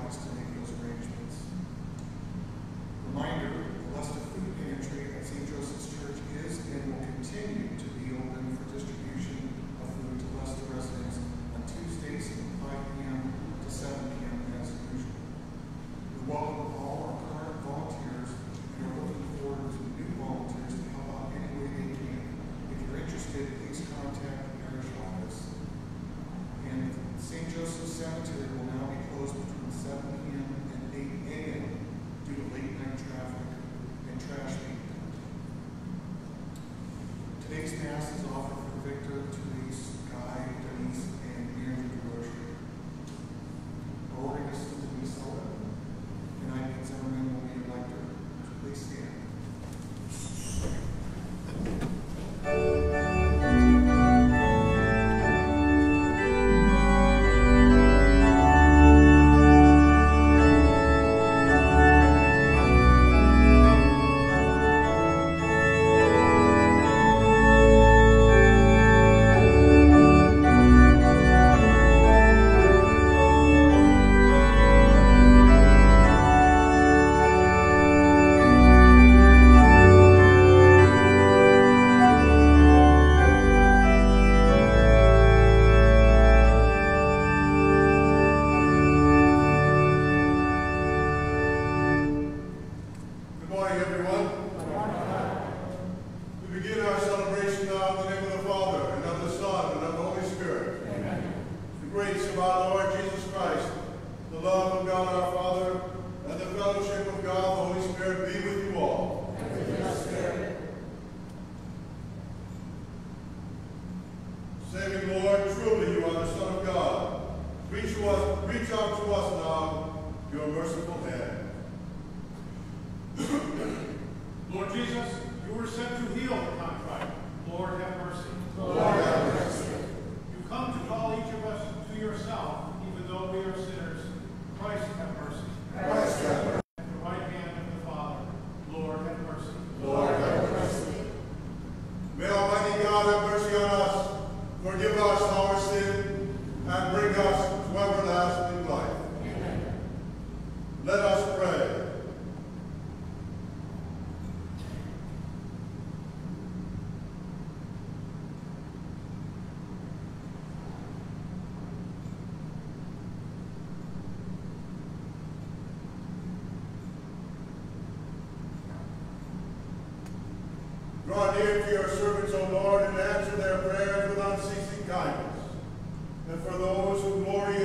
wants to make those arrangements. Reminder, the Leicester Food Pantry at St. Joseph's Church is and will continue to be open for distribution of food to Leicester residents on Tuesdays from 5 p.m. to 7 p.m. as usual. We welcome all our current volunteers and are looking forward to new volunteers to help out any way they can. If you're interested, please contact the parish office. And St. Joseph's Cemetery will now be closed between 7 p.m. and 8 a.m. due to late night traffic and trash being dumped. Today's Mass is offered for Victor, Therese, Guy, Denise, and Andrew DeRocher. Our organist is Denise Sullivan, and I, Pete Zimmerman, will be your lector. Please stand. Draw near to your servants, O Lord, and answer their prayers with unceasing kindness. And for those who glory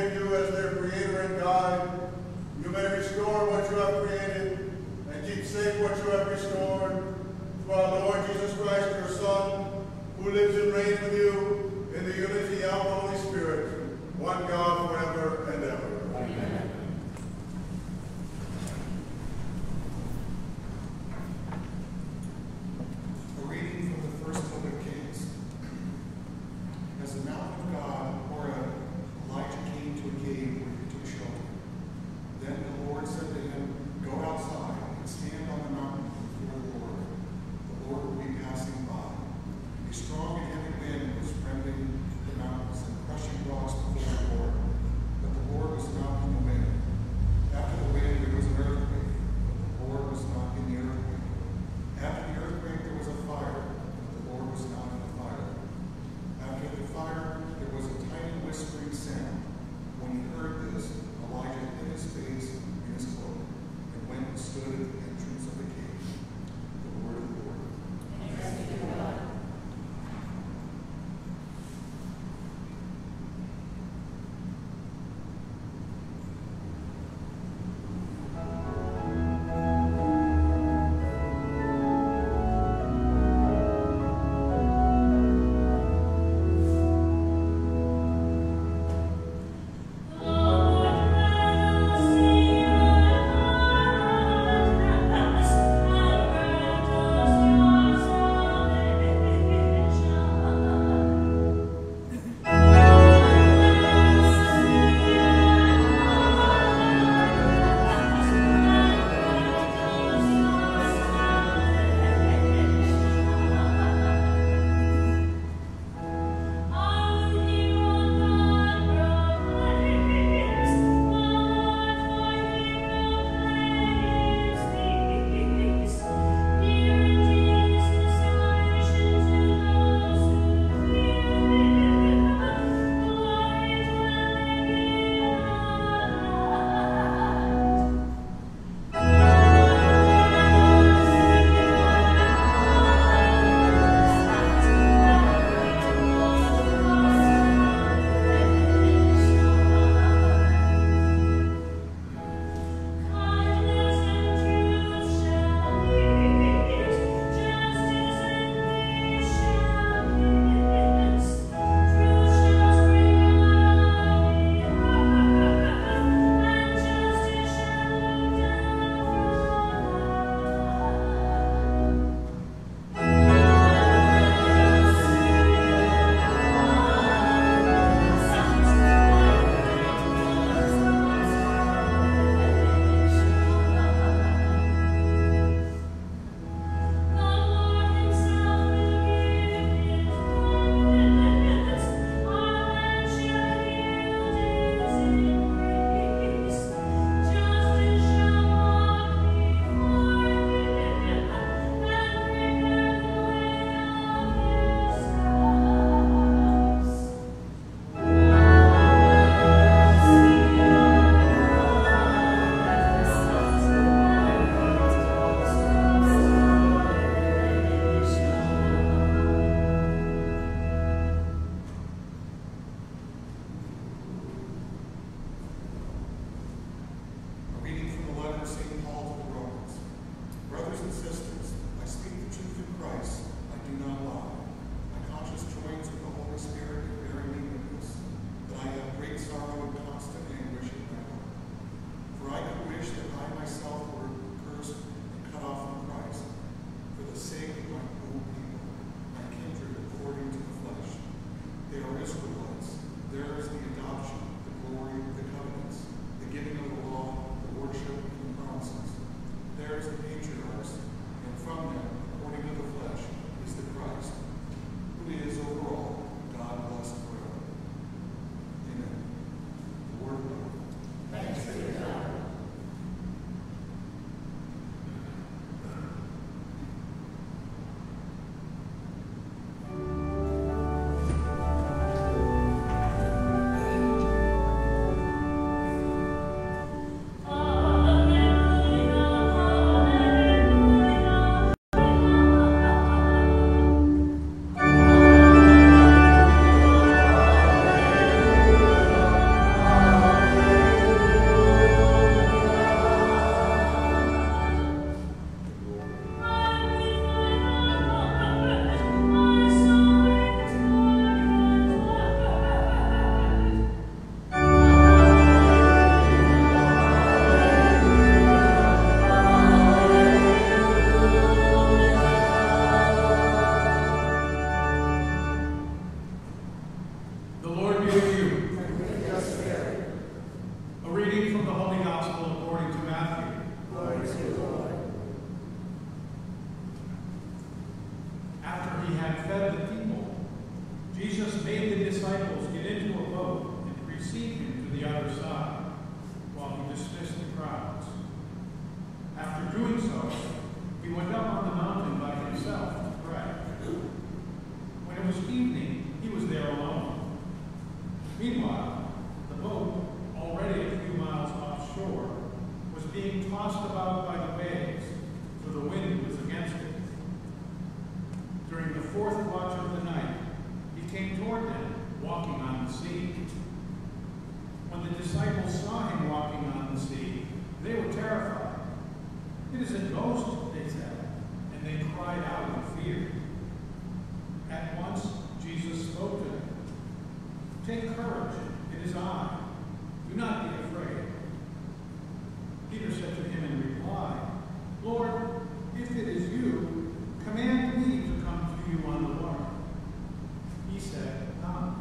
crowds. After doing so, he went up on the mountain by himself to pray. When it was evening, he was there alone. Meanwhile, the boat, already a few miles offshore, was being tossed about by the waves, for the wind was against it. During the fourth watch of the night, he came toward them, walking on the sea. When the disciples saw him walking on the sea, they were terrified. "It is a ghost," they said, and they cried out in fear. At once Jesus spoke to them. "Take courage, it is I. Do not be afraid." Peter said to him in reply, "Lord, if it is you, command me to come to you on the water." He said, "Come."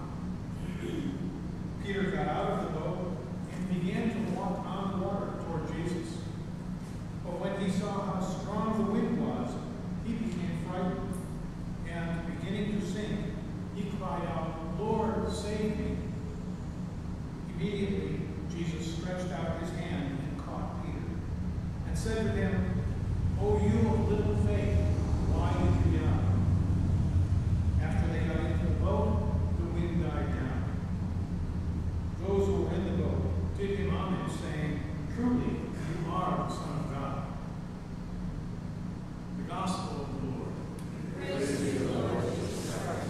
Peter got out of the boat and began to walk on the water toward Jesus. But when he saw how strong the wind was, he became frightened, and beginning to sink, he cried out, "Lord, save me." Immediately, Jesus stretched out his hand and caught Peter, and said to him, "O you of little faith, why did you doubt?" After they got into the boat, the wind died down. Those who were in the boat did him homage, saying, "Truly, you are the Son of God." The Gospel of the Lord. Praise to you, Lord Jesus Christ.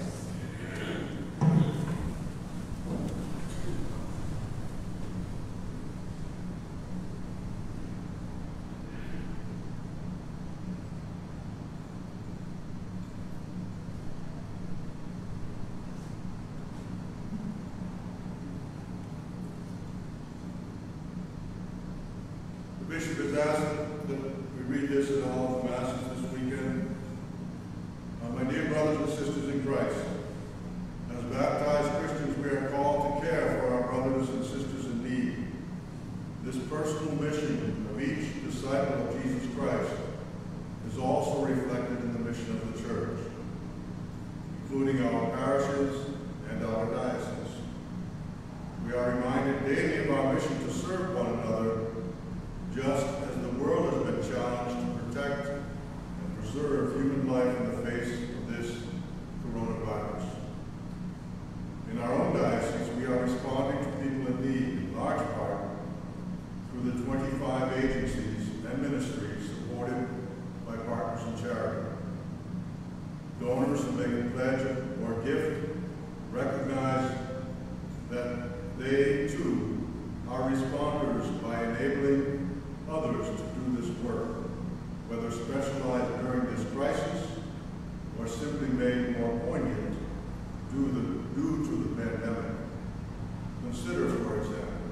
The Bishop has asked that we read this in all of the Masses this weekend. My dear brothers and sisters in Christ, as baptized Christians, we are called to care for our brothers and sisters in need. This personal mission of each disciple of Jesus Christ is also reflected in the mission of the Church, including our parishes and our dioceses. We are reminded daily of our mission to serve one another, just as the world has been challenged to protect and preserve human life in the face of this coronavirus. In our own diocese, we are responding to people in need, in large part, through the 25 agencies and ministries supported by Partners in Charity. Donors who make a pledge or gift recognize that they, too, are responders by enabling others to do this work, whether specialized during this crisis or simply made more poignant due to the pandemic. Consider, for example,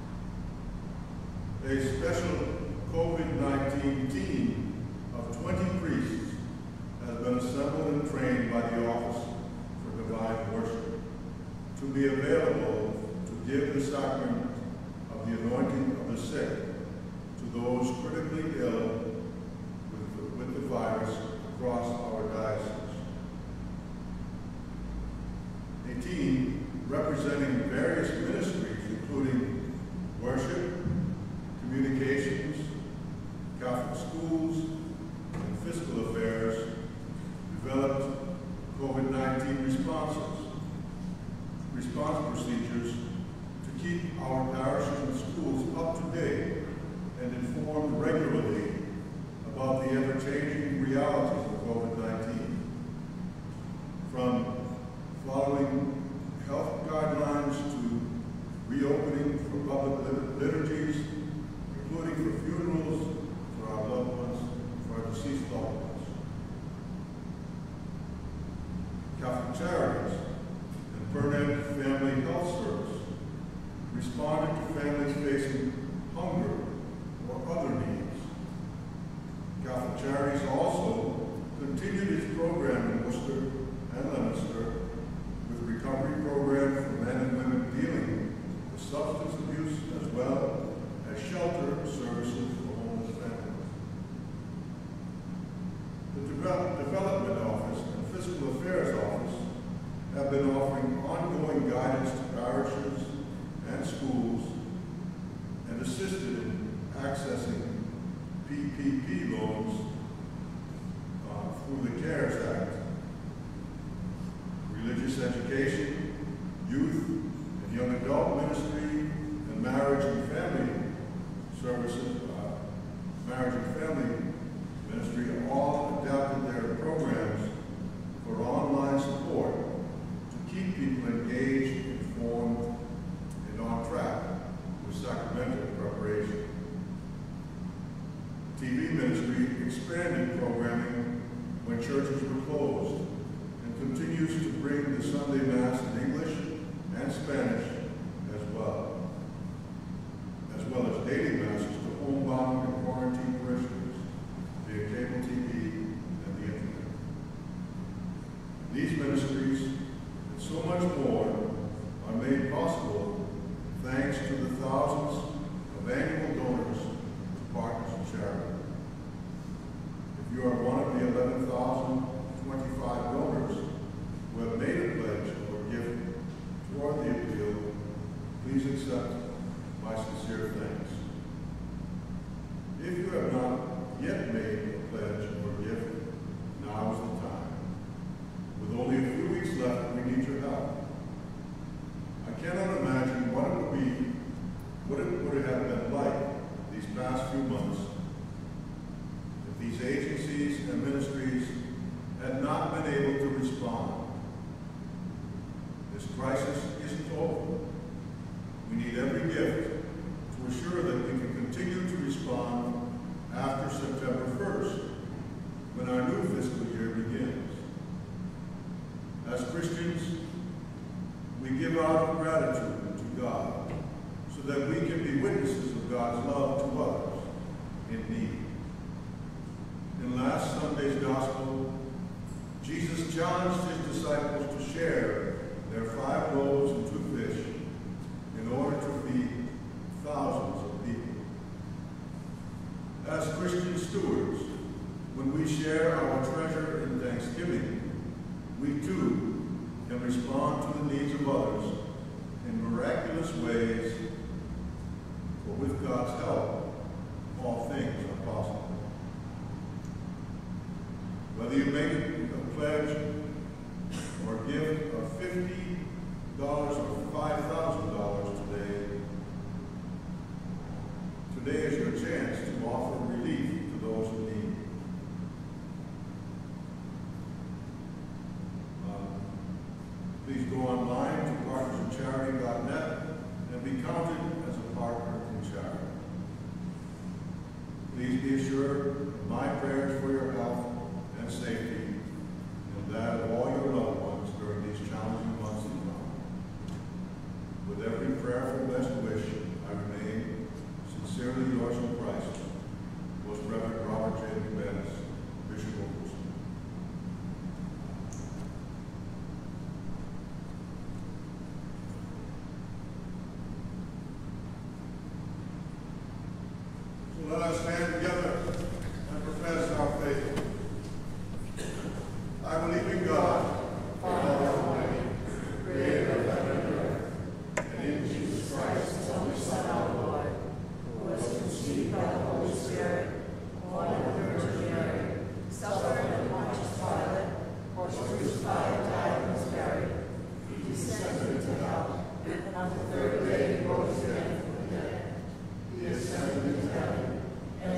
a special COVID-19 team of 20 priests has been assembled and trained by the Office for Divine Worship to be available to give the sacrament of the anointing of the sick to those critically ill with the virus across our diocese. A team representing various ministries, including worship, communications, Catholic schools, and fiscal affairs, developed COVID-19 response procedures to keep our parishes and schools up to date and informed regularly about the ever-changing realities of COVID-19. From following health guidelines to reopening for public liturgies, including for funerals for our loved ones, for our deceased loved ones. Catholic Charities and Permanent Family Health Service responded to families facing hunger or other needs. Catholic Charities also continued its program in Worcester and Leicester with recovery programs for men and women dealing with substance abuse, as well as shelter services for homeless families. The Development Office and Fiscal Affairs Office have been offering ongoing guidance to parishes and schools and assisted in accessing PPP loans through the CARES Act. Religious education, youth and young adult ministry, and marriage and family services, marriage and family ministry have all adapted their programs for online support to keep people engaged, informed, and on track with sacramental preparation. TV ministry expanded programming when churches were closed and continues to bring the Sunday Mass in English and Spanish as well as daily masses to homebound and quarantine parishioners via cable TV and the internet. These ministries and so much more are made possible thanks to the thousands of annual donors to Partners in Charity. If you are one of the 11,025 donors who have made a pledge or gift toward the appeal, please accept my sincere thanks. If you have not yet made a pledge or gift, now is the time. With only a few weeks left, we need your help. I cannot imagine what it would have been like these past few months if these agencies and ministries had not been able to respond. This crisis isn't over. We need every gift to assure that we can continue to respond after September 1st, when our new fiscal year begins. As Christians, we give out of gratitude to God so that we can be witnesses of God's love to others in need. In last Sunday's Gospel, Jesus challenged his disciples to share their 5 loaves and 2 fish in order to feed thousands of people. As Christian stewards, when we share our treasure in thanksgiving, we too can respond to the needs of others in miraculous ways, for with God's help, all things are possible. Whether you make a pledge or gift of $50 or $5,000 today is your chance to offer relief to those in need. Please go online to partnersincharity.net and be counted as a partner in charity. Please be assured of my prayers for your health and safety and that of all your loved ones during these challenging months to come. With every prayerful best wish, I remain sincerely yours in Christ, Most Reverend Robert J. McManus, Bishop of Leicester. So let us stand together and profess our faith. I believe in God, Father Almighty, creator of heaven and earth, and in Jesus Christ, his only Son, our Lord, who was conceived by the Holy Spirit, born of the Virgin Mary, suffered under Pontius Pilate, was crucified, died, and was buried. He descended into hell, and on the 3rd day he rose again from the dead. He ascended into heaven, and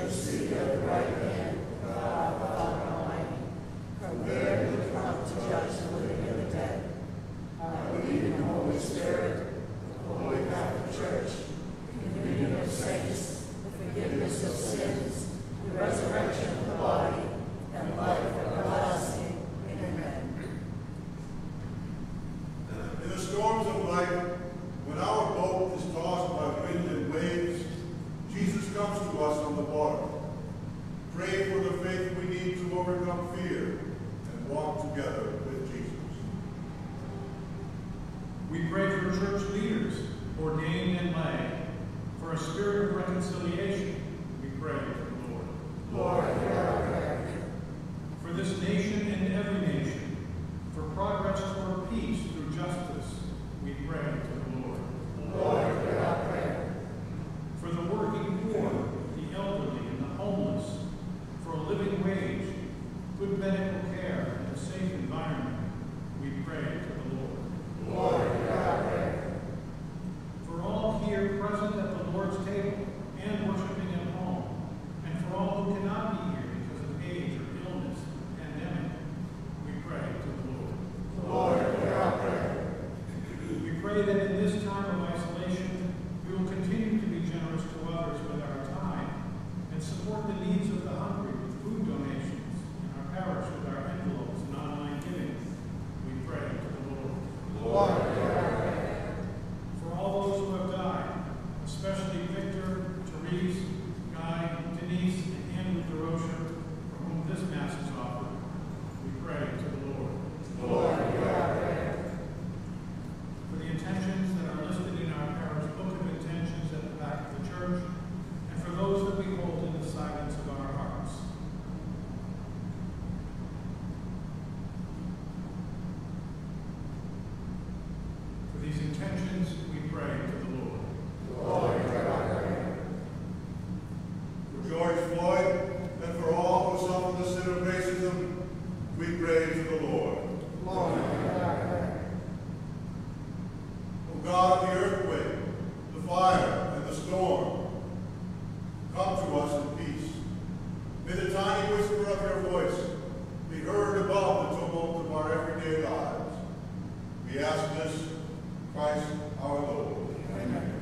fire and the storm. Come to us in peace. May the tiny whisper of your voice be heard above the tumult of our everyday lives. We ask this in Christ our Lord. Amen.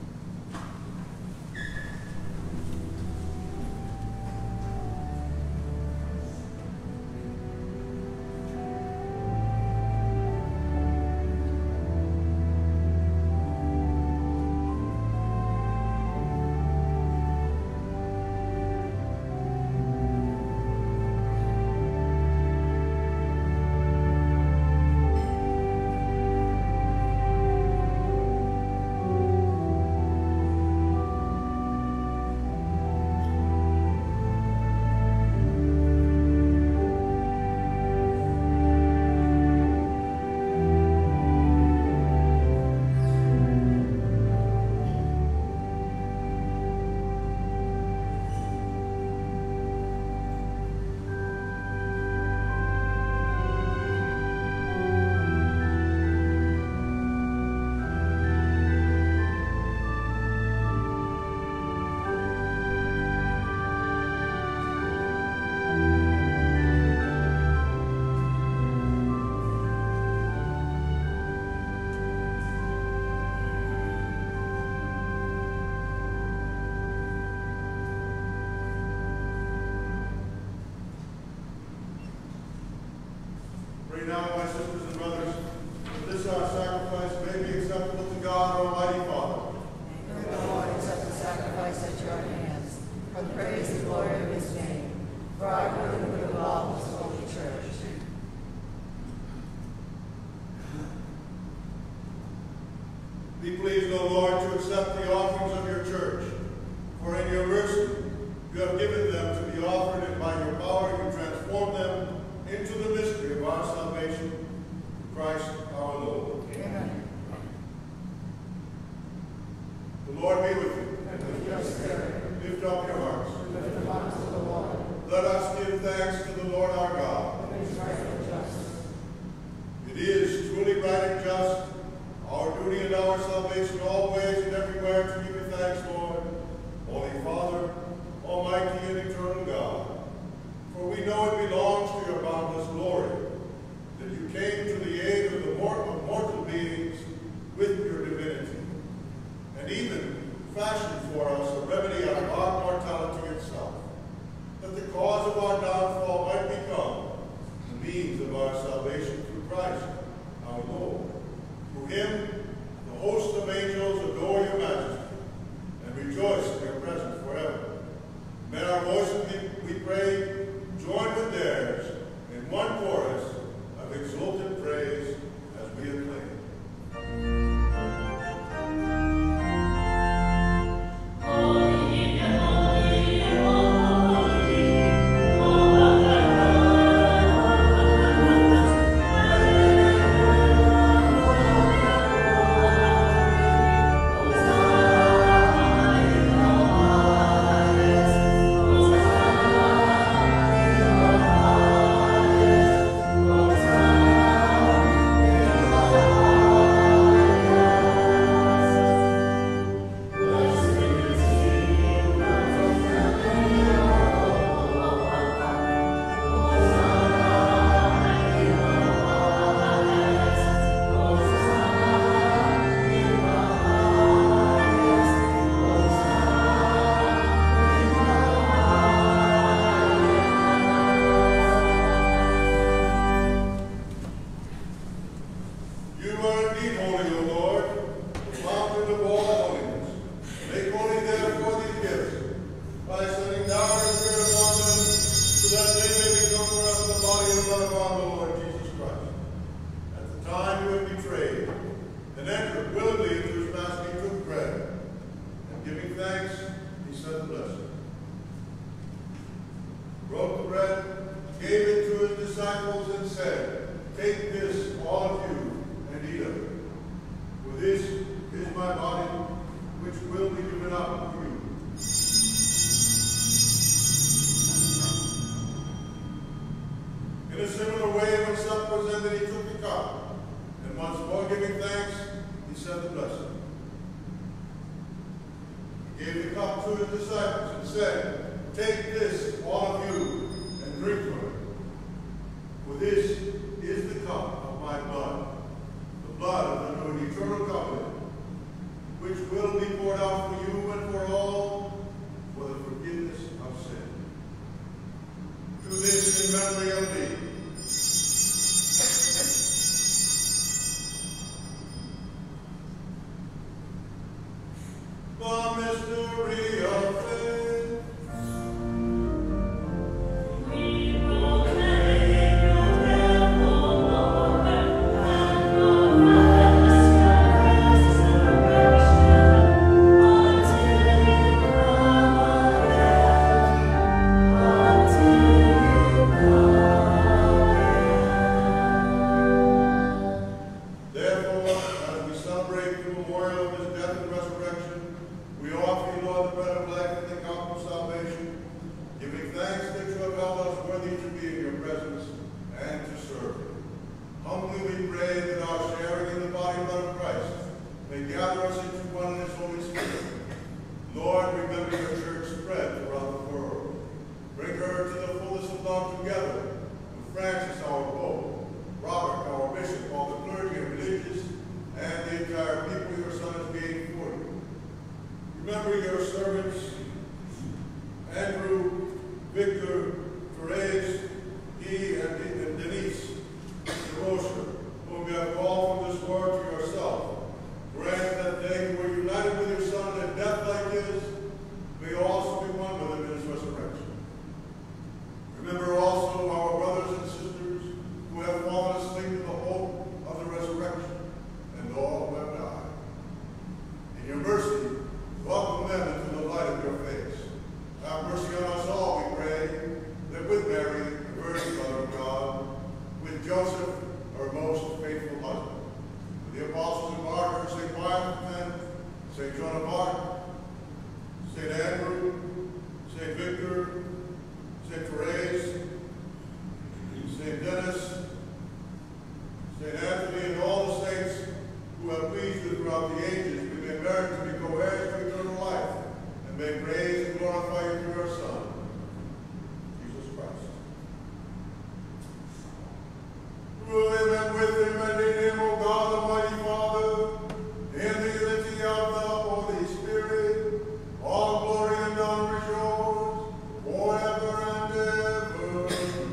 Pray now, my sisters and brothers, that this our sacrifice may be acceptable to God, our Almighty Father. May the Lord accept the sacrifice at your hands, for the praise and glory of his name, for our good and good of all his holy church. Be pleased, O Lord, to accept the offerings of your church, for in your mercy you have given them to be offered, and by your power you transform them into the mystery of our salvation, through Christ our Lord. Amen. The Lord be with you. And with your spirit. Lift up your hearts. Lift them up to the Lord. Let us give thanks to the Lord our God. It is right and just. It is truly right and just, our duty and our salvation always and everywhere to give you thanks, Lord, Holy Father, Almighty and eternal God. For we know it belongs to your boundless glory, that you came to the aid of the mortal beings with your divinity, and even fashioned for us a remedy out of our mortality itself, that the cause of our downfall might become the means of our salvation through Christ our Lord. Through him, the host of angels adore your majesty and rejoice in your presence forever. May our voices, we pray, join with theirs in one chorus of exultant praise as we acclaim. gave the cup to his disciples and said, "Take this, all of you, and drink from it. For this is the cup of my blood, the blood of the new and eternal covenant, which will be poured out for you and for all for the forgiveness of sin. Do this in memory of me." The mystery of faith. We proclaim your death, O Lord, and profess your resurrection until you come again. Therefore, as we celebrate the memorial of his death and resurrection, we offer you, Lord, the bread of life and the cup of salvation, giving thanks that you have held us worthy to be in your presence and to serve you. Humbly we pray that our sharing in the body and blood of Christ may gather us into one in his Holy Spirit. Lord, remember your church spread throughout the world. Bring her to the fullness of love together with Francis, our Pope, Robert, our Bishop, all the clergy and religious, and the entire people your Son has gained for you. Remember your servants, Andrew, Victor, Therese, Guy, and Denise, Derosha, whom you have called from this world to yourself. Grant that they who were united with your Son in a death like his may also be one with him in his resurrection. Remember also our brothers and sisters who have fallen asleep in the hope of the resurrection, and all who have died. In your mercy, welcome them into the light of your face. Have mercy on us all, we pray, that with Mary, the Virgin Mother of God, with Joseph, her most faithful husband, with the apostles and martyrs, St. Pius and St. Joan of Arc, St. Andrew, St. Victor, St. Therese, St. Dennis, St. Anthony, and all the saints who have pleased you throughout the ages, we may merit to be co-heirs to eternal life, and may praise and glorify you through your Son, Jesus Christ. Through him and with him and in him, O God, Almighty Father, in the unity of the Holy Spirit, all glory and honor is yours, forever and ever.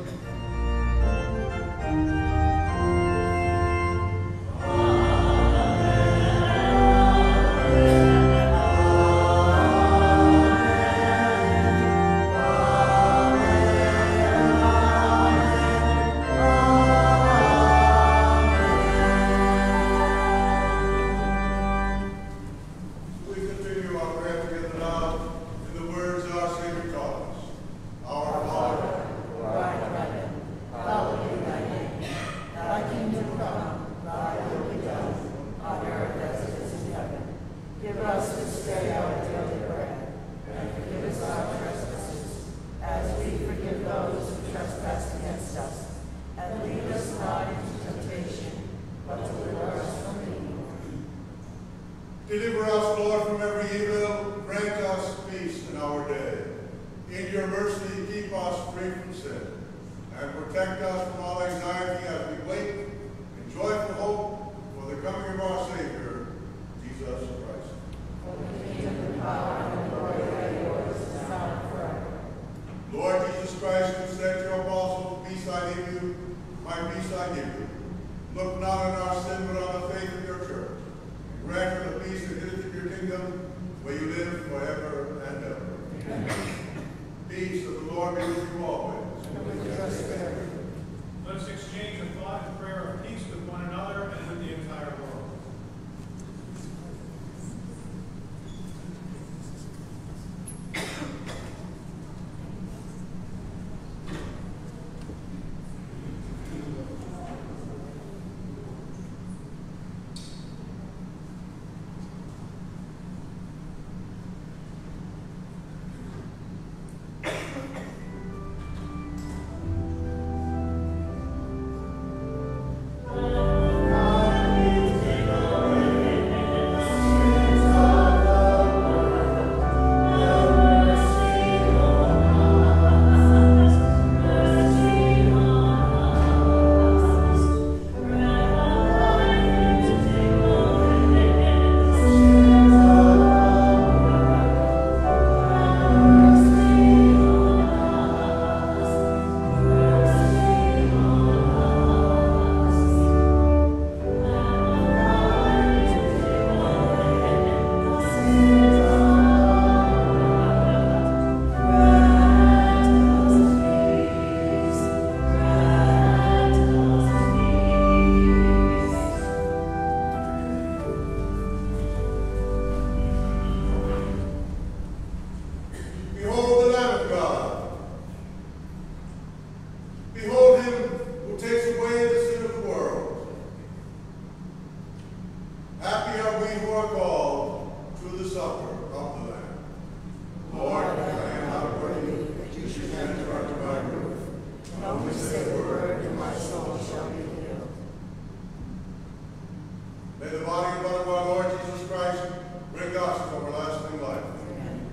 We continue our prayer together now in the words our Savior taught us. Our Father, who art in heaven, hallowed be thy name. Thy kingdom come, thy will be done, on earth as it is in heaven. Give us this day our daily bread, and forgive us our trespasses, as we forgive those who trespass against us. And lead us not into temptation, but deliver us from evil. deliver us, Lord, from every evil. Grant us peace in our day. In your mercy, keep us free from sin, and protect us from all anxiety as we wait in joyful hope for the coming of our Savior, Jesus Christ. For the kingdom, the power, and the glory are yours, now and forever. Lord Jesus Christ, who said to your apostles, "Peace I leave you, my peace I give you," look not on our sin, but on the faith of your church. And grant her the peace and unity of your kingdom, where you live forever and ever. Amen. Peace of the Lord be with you always. And with your spirit. Let us exchange a thought and prayer of peace with one another and with the entire world. of the land. Lord, I am not worthy that you should enter under my roof. Only say the word, and my soul shall be healed. May the body and blood of our Lord Jesus Christ bring us to everlasting life. Amen.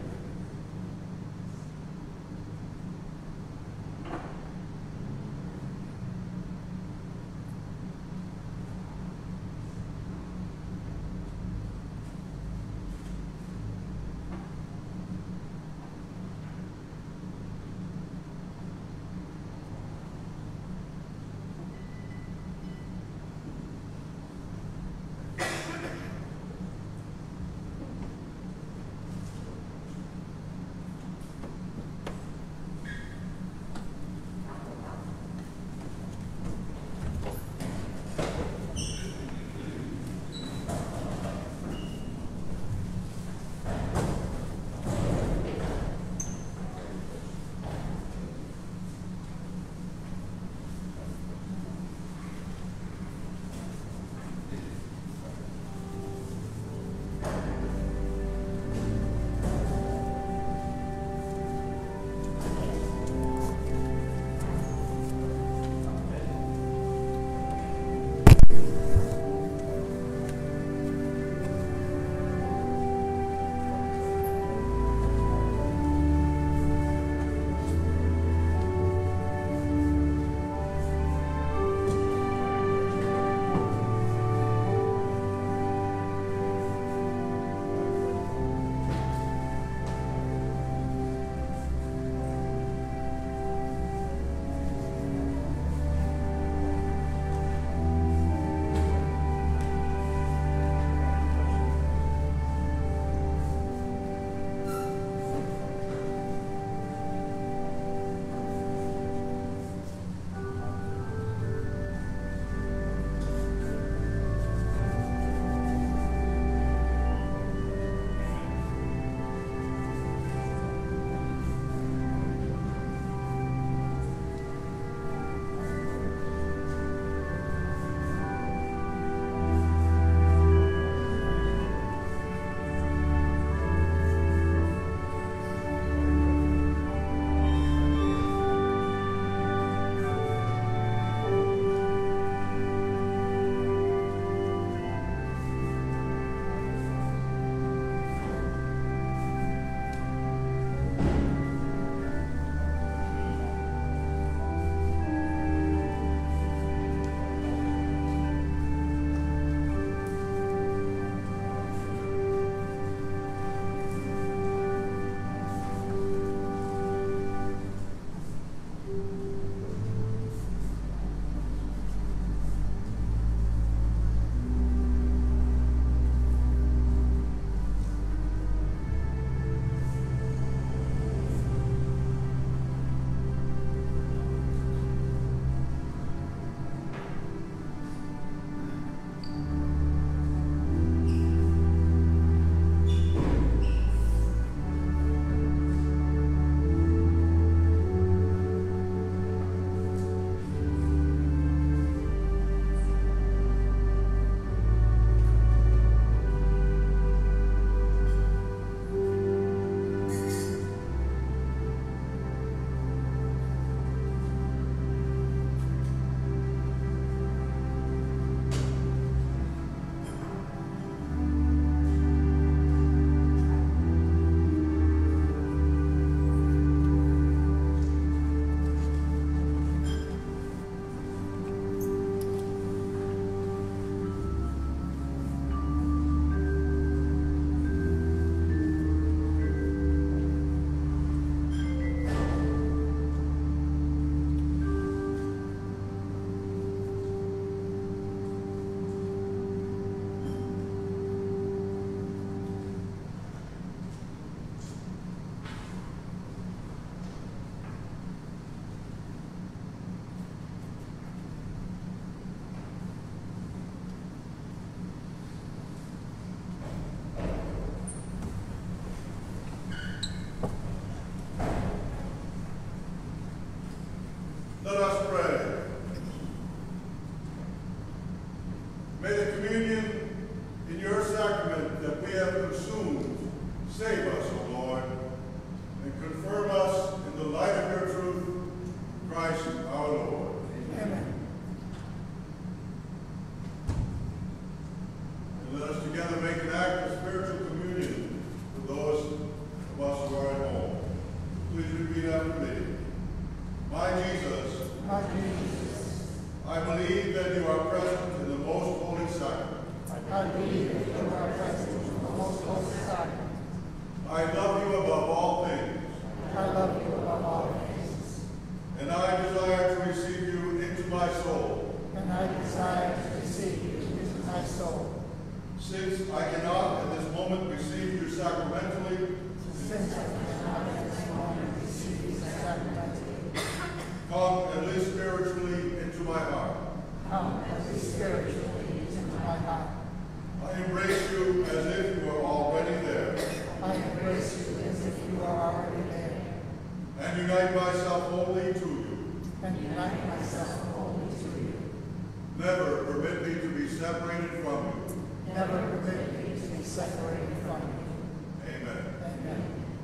love you above all things. I love you above all things. And I desire to receive you into my soul. And I desire to receive you into my soul. Since I cannot at this moment receive you sacramentally, Since I cannot at this moment receive you sacramentally, come at least spiritually into my heart. come at least spiritually into my heart. I embrace you as if you were already there, I embrace you as if you are already there, and unite myself wholly to you. and unite myself wholly to you. Never permit me to be separated from you. Never permit me to be separated from you. Amen. Amen.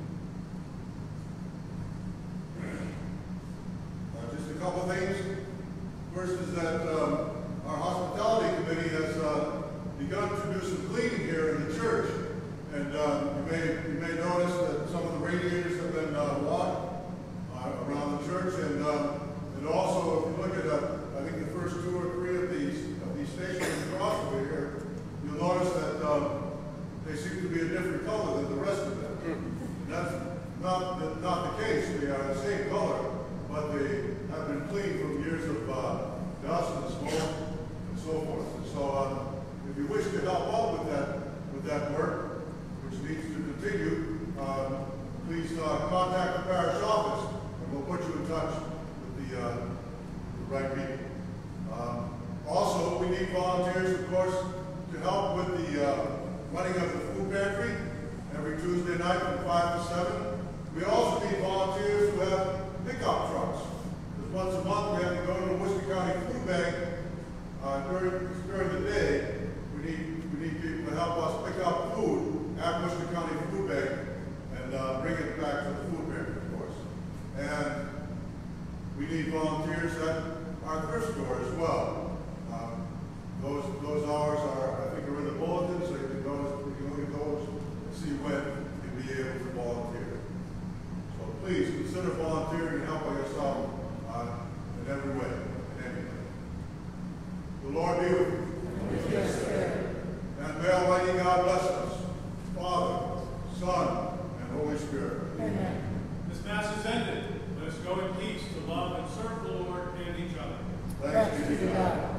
Just a couple things. First is that our hospitality committee has begun to do some cleaning here in the church. And you may notice that some of the radiators have been washed around the church. And also, if you look at I think the first 2 or 3 of these stations across over here, you'll notice that they seem to be a different color than the rest of them. And that's not the case. They are the same color, but they have been cleaned from years of dust and smoke and so forth. And so, if you wish to help out with that work, which needs to continue, please contact the parish office, and we'll put you in touch with the right people. Also, we need volunteers, of course, to help with the running of the food pantry every Tuesday night from 5 to 7. We also need volunteers who have pickup trucks. Because once a month we have to go to the Worcester County Food Bank during the day. We need people to help us pick up food at Worcester County Food Bank and bring it back to the food pantry, of course. And we need volunteers at our thrift store as well. Those hours are, I think, are in the bulletin, so you can look at those and see when you'll be able to volunteer. So please consider volunteering and helping us out in every way, in any way. The Lord be with you. With your spirit. And may Almighty God bless us, Father, Son, and Holy Spirit. Amen. This Mass is ended. Let us go in peace to love and serve the Lord and each other. Thanks be to God.